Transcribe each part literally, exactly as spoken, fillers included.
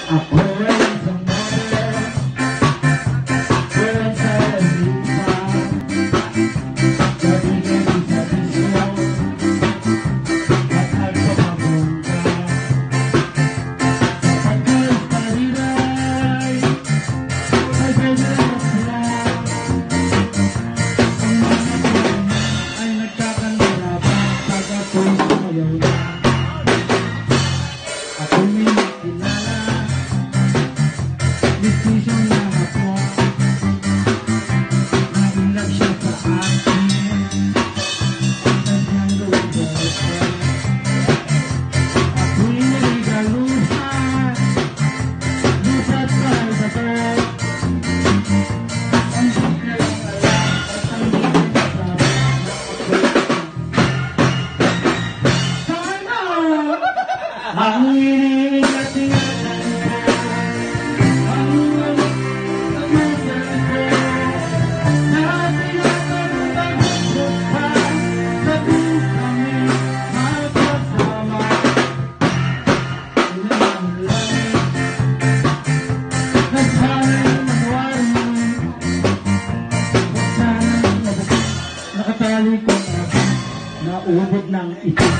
Ako ay isang model, walang salita. Gabi kami sa disco, at nagpapabongga. Sa pagkalis pariray, ay pwede na sila. Ang mga pwede ay nagkakanarapan pag ako'y sumayaw na. Ako'y may nakilala, decision na ako. Nainag siya sa akin, kanyang gawin girlfriend. Ako'y naligaluhan, lupat dahil sa to. Ang di na lang alam at ang di na kasama na ako'y sana ang iniingat-ingatan ko, ang lamig sa musel ko, na tinatanong ko pa sa tuwing kami magkasama. Ilang lamig na sana'y manwari, at sana'y nabuk- nakatali ko na naubod ng itik.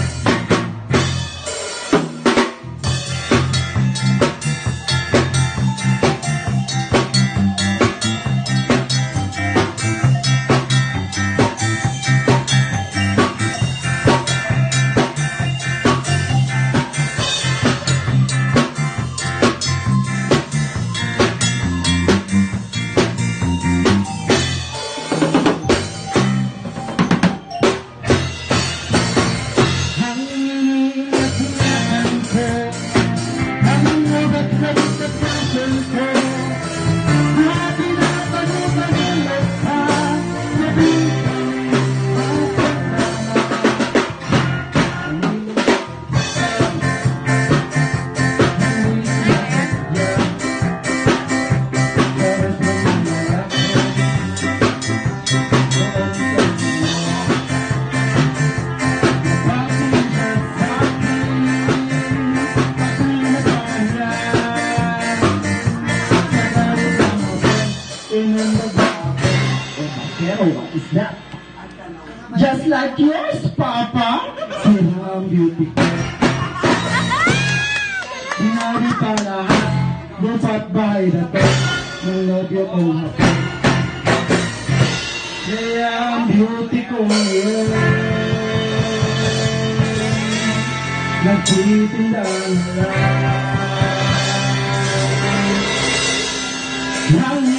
Ang iniingat-ingatan ko, ang ugat na sa puso ko, na tinatanong-tanong pa sa tuwing kami magkasama. Ang iniingat-ingatan, ang iniingat-ingatan, oras na nangyarap ko, noon sa inyo. What is that? Just like yours, Papa. Sino ang beauty ko? Sinabi pa lahat, lupat bahay na to, ng nobyo kong hapon. Kaya ang beauty ko ngayon, nagtitinda na lang.